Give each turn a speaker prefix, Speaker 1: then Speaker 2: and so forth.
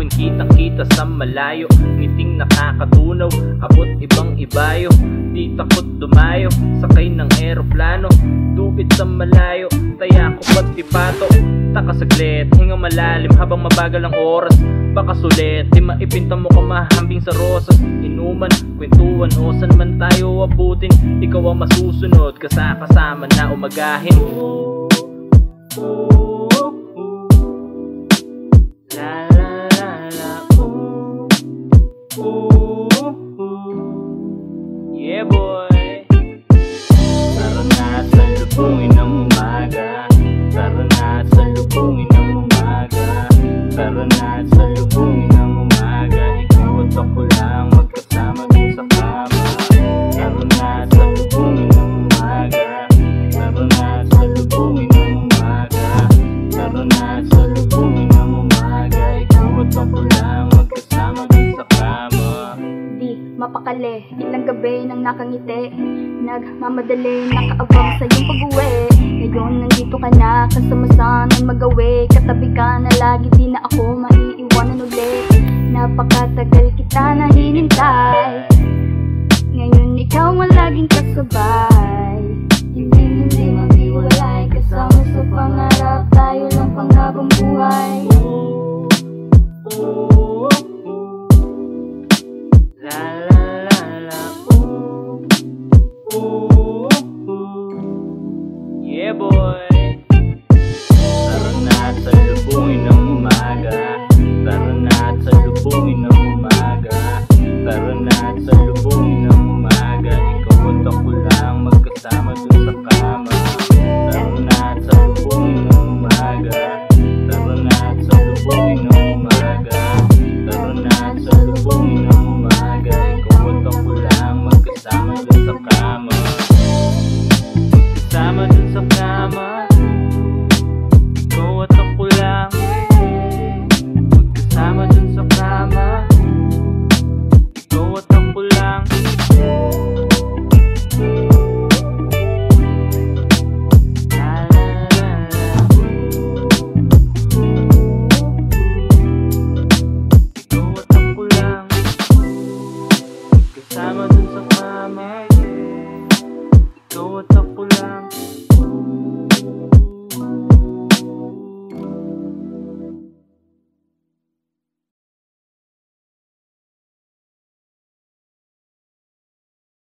Speaker 1: amin kitang kita sa malayo. Ngiting nakakatunaw, abot ibang ibayo. Di takot dumayo, sakay ng eroplano. Dupit sa malayo, taya ko pati pato. Taka saglit, hinga malalim habang mabagal ang oras. Baka sulit, di maipinta mo kamahambing sa rosas. Inuman, kwentuhan o san man tayo abutin. Ikaw ang masusunod, kasama na umagahin. La la la la, yeah boy. Tara na sa lubungin ng umaga. Tara na sa lubungin ng umaga. Tara na sa lubungin ng umaga. Ikaw at ako lang magkasama dun sa kama. Tara na sa lubungin ng umaga. Tara na sa lubungin ng umaga. Tara na sa lubungin ng umaga. Ikaw at ako lang magkasama dun sa kama.
Speaker 2: Di mapakali, ilang gabi nang nakangiti. Nagmamadali, nakaabang sa iyong pag-uwi. Ngayon nandito ka na, kasama sanang magawi. Katabi ka na lagi, di na ako maiiwanan ulit.